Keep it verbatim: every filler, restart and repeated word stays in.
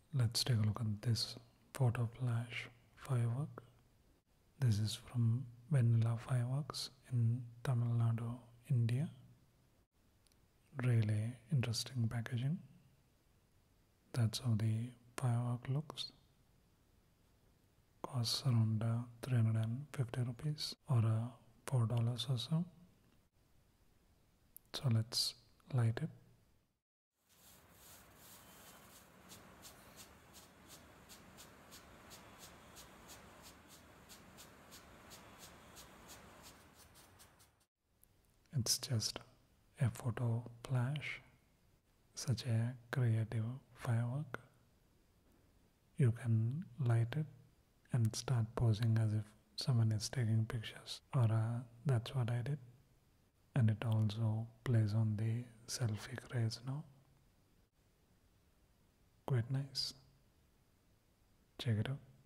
let's take a look at this Photo Flash Firework. This is from Vanilla Fireworks in Tamil Nadu, India. Really interesting packaging. That's how the firework looks. Costs around uh, three hundred fifty rupees or uh, four dollars or so. So let's light it. It's just a photo flash, such a creative firework. You can light it and start posing as if someone is taking pictures, or uh, that's what I did. And it also plays on the selfie craze now. Quite nice. Check it out.